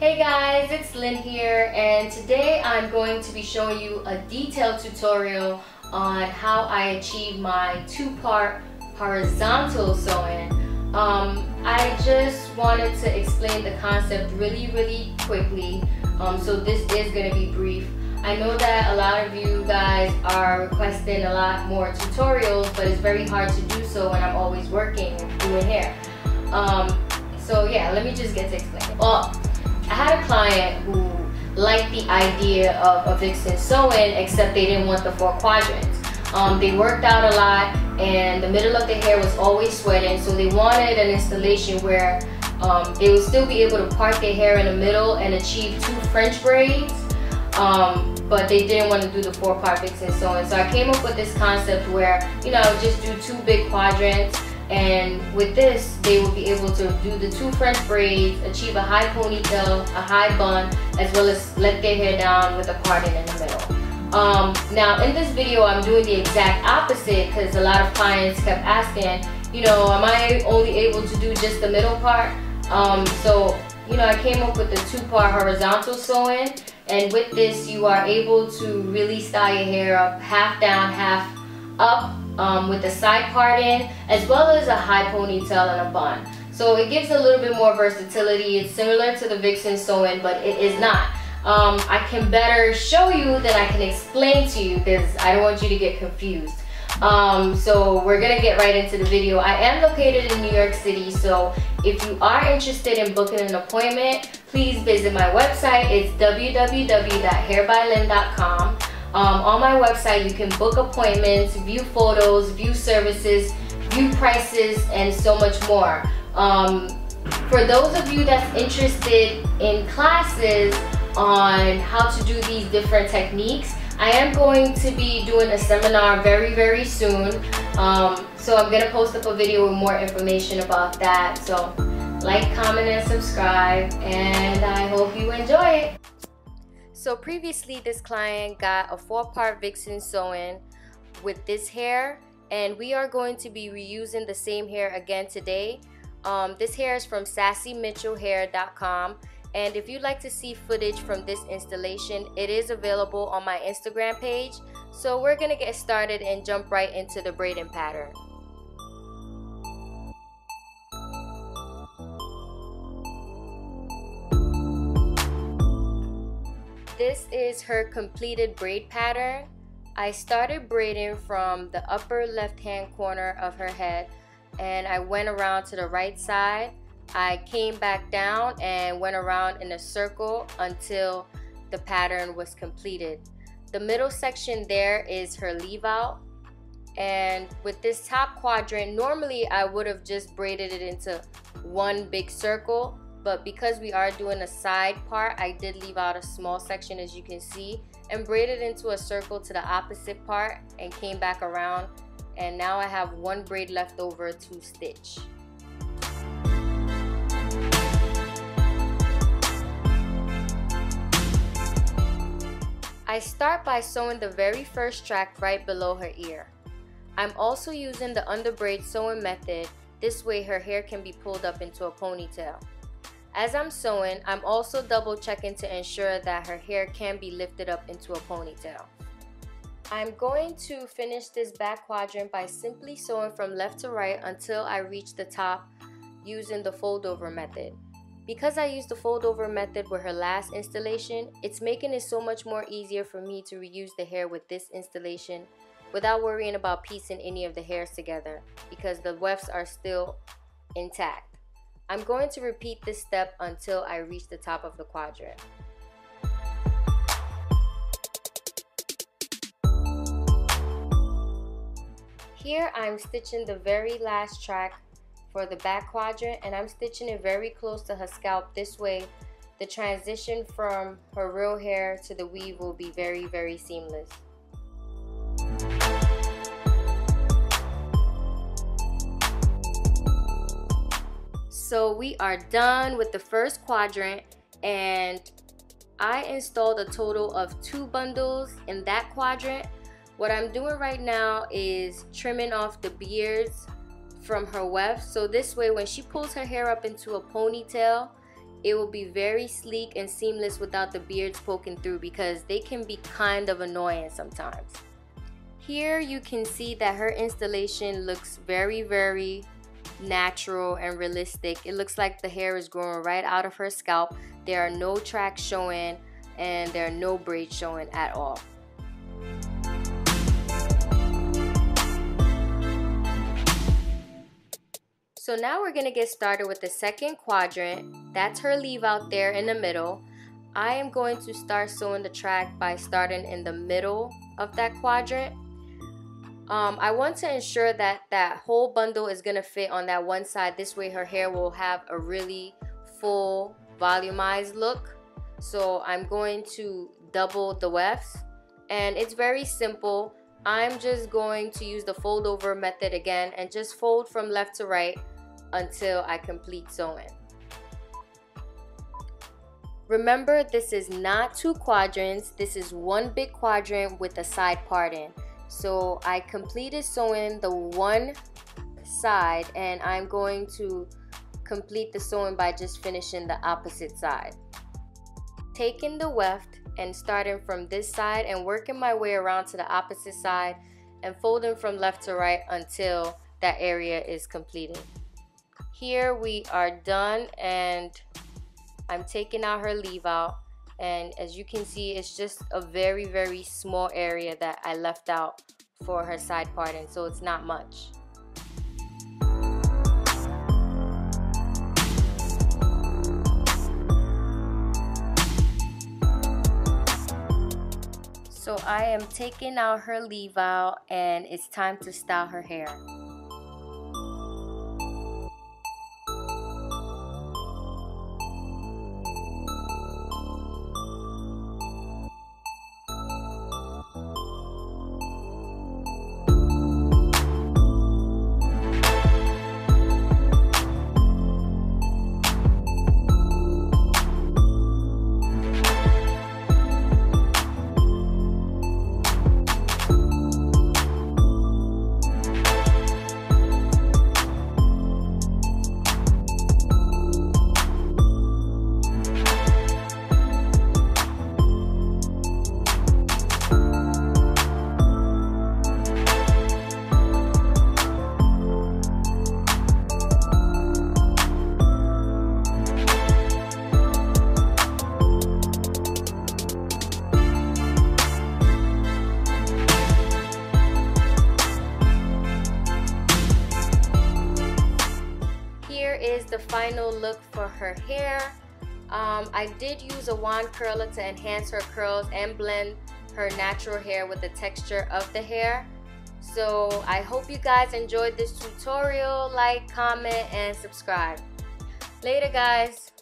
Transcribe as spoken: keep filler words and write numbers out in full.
Hey guys, it's Lynn here, and today I'm going to be showing you a detailed tutorial on how I achieve my two-part horizontal sewing. Um, I just wanted to explain the concept really, really quickly, um, so this is going to be brief. I know that a lot of you guys are requesting a lot more tutorials, but it's very hard to do so when I'm always working and doing hair. Um, so yeah, let me just get to explaining. Well, I had a client who liked the idea of a Vixen sewing, except they didn't want the four quadrants. Um, they worked out a lot and the middle of the hair was always sweating, so they wanted an installation where um, they would still be able to part their hair in the middle and achieve two French braids, um, but they didn't want to do the four part Vixen sewing. So I came up with this concept where, you know, I would just do two big quadrants, and with this they will be able to do the two French braids, achieve a high ponytail, a high bun, as well as let their hair down with a parting in the middle. Um, now in this video I'm doing the exact opposite because a lot of clients kept asking, you know, am I only able to do just the middle part? Um, so, you know, I came up with the two-part horizontal sewing, and with this you are able to really style your hair up half down, half up, Um, with the side parting, as well as a high ponytail and a bun. So it gives a little bit more versatility. It's similar to the Vixen sewing, but it is not. Um, I can better show you than I can explain to you because I don't want you to get confused. Um, so we're gonna get right into the video. I am located in New York City, so if you are interested in booking an appointment, please visit my website. It's w w w dot hair by lynn dot com. Um, on my website, you can book appointments, view photos, view services, view prices, and so much more. Um, for those of you that's interested in classes on how to do these different techniques, I am going to be doing a seminar very, very soon. Um, so I'm gonna post up a video with more information about that. So like, comment, and subscribe, and I hope you enjoy it. So previously this client got a four-part Vixen sewing with this hair, and we are going to be reusing the same hair again today. Um, this hair is from sassy mitchell hair dot com, and if you'd like to see footage from this installation, it is available on my Instagram page. So we're gonna get started and jump right into the braiding pattern. This is her completed braid pattern. I started braiding from the upper left hand corner of her head, and I went around to the right side. I came back down and went around in a circle until the pattern was completed. The middle section there is her leave out, and with this top quadrant, normally I would have just braided it into one big circle, but because we are doing a side part, I did leave out a small section, as you can see, and braided into a circle to the opposite part and came back around, and now I have one braid left over to stitch. I start by sewing the very first track right below her ear. I'm also using the under braid sewing method. This way her hair can be pulled up into a ponytail. As I'm sewing, I'm also double checking to ensure that her hair can be lifted up into a ponytail. I'm going to finish this back quadrant by simply sewing from left to right until I reach the top using the fold over method. Because I used the fold over method with her last installation, it's making it so much more easier for me to reuse the hair with this installation without worrying about piecing any of the hairs together because the wefts are still intact. I'm going to repeat this step until I reach the top of the quadrant. Here I'm stitching the very last track for the back quadrant, and I'm stitching it very close to her scalp. This way the transition from her real hair to the weave will be very, very seamless. So we are done with the first quadrant, and I installed a total of two bundles in that quadrant. What I'm doing right now is trimming off the beards from her weft, so this way when she pulls her hair up into a ponytail, it will be very sleek and seamless without the beards poking through, because they can be kind of annoying sometimes. Here you can see that her installation looks very, very natural and realistic. It looks like the hair is growing right out of her scalp. There are no tracks showing and there are no braids showing at all. So now we're going to get started with the second quadrant. That's her leave out there in the middle. I am going to start sewing the track by starting in the middle of that quadrant. Um, I want to ensure that that whole bundle is going to fit on that one side. This way her hair will have a really full volumized look. So I'm going to double the wefts, and it's very simple. I'm just going to use the fold over method again and just fold from left to right until I complete sewing. Remember, this is not two quadrants. This is one big quadrant with a side parting. So I completed sewing the one side, and I'm going to complete the sewing by just finishing the opposite side. Taking the weft and starting from this side and working my way around to the opposite side and folding from left to right until that area is completed. Here we are done, and I'm taking out her leave out, and as you can see, it's just a very, very small area that I left out for her side parting, so it's not much. So I am taking out her leave out, and it's time to style her hair. Is the final look for her hair. Um, I did use a wand curler to enhance her curls and blend her natural hair with the texture of the hair. So I hope you guys enjoyed this tutorial. Like, comment, and subscribe. Later, guys.